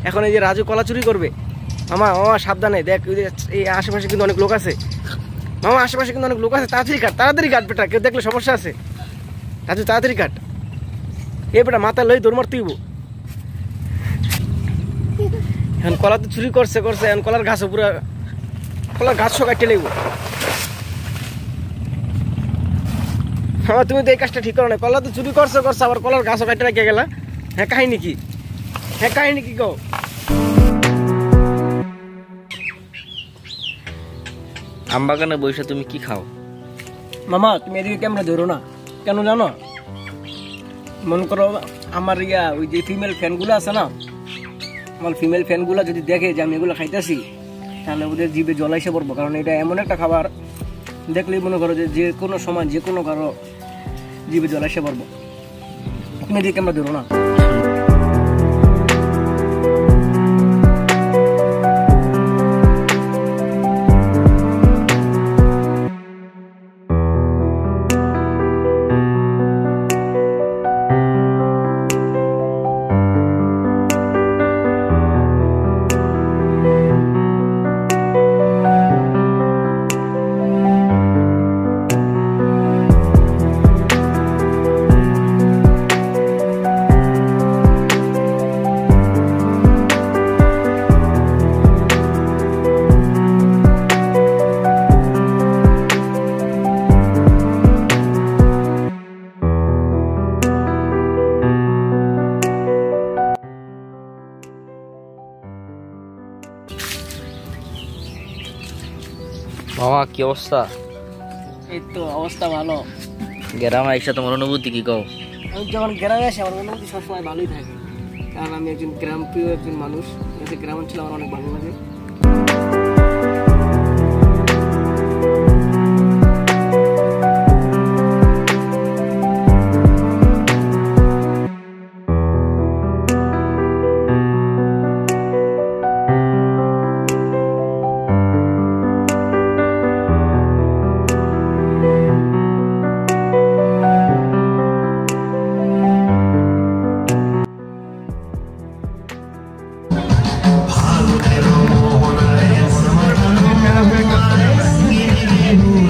এখন এই যে রাজু কলা চুরি করবে। মামা মামা সাবধানে দেখ, এই আশেপাশে কিন্তু অনেক লোক আছে। মামা আশেপাশে কিন্তু অনেক লোক আছে, তাড়াতাড়ি কাট বেটা, কেউ দেখলে সমস্যা আছে। রাজু তাড়াতাড়ি কাট, এ বেটা মাথা লই দৌড় মারতে হইব। এখন কলা তো চুরি করছে এখন কলার গাছও পুরো, কলার গাছও কাটতে লাগব। হ্যাঁ তুমি তো এই কাজটা ঠিক করো না, কলা তো চুরি করছে আবার কলার গাছও কাটতে রেখে গেলা। হ্যাঁ কাহিনী কি, কও? আমবাগানে বসে তুমি কি খাও? মামা তুমি এদিকে ক্যামেরা ধরো না কেন জানো? মনে করো আমার ওই যে ফিমেল ফ্যানগুলো আছে না, আমার ফিমেল ফ্যানগুলো যদি দেখে যে আমি এগুলো খাইতেছি, তাহলে ওদের জিভে জল এসে পড়বো। কারণ এটা এমন একটা খাবার দেখলেই মনে করো যে কোনো সময় যে কোনো কারো জিভে জল এসে পড়বো। তুমি এদিকে ক্যামেরা ধরো না। মামা কি অবস্থা? এই তো অবস্থা ভালো। গ্রামে এসে তোমার অনুভূতি কি কও? আমি যখন গ্রামে আসি আমার অনুভূতি সবসময় ভালোই থাকে, কারণ আমি একজন গ্রাম প্রিয় একজন মানুষ। গ্রাম অঞ্চল আমার অনেক ভালো লাগে। ভালো